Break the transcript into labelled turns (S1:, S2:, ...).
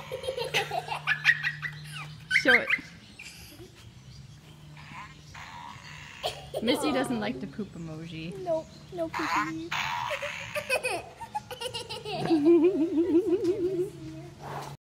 S1: Show it. Missy doesn't like the poop emoji.
S2: Nope, no poopy.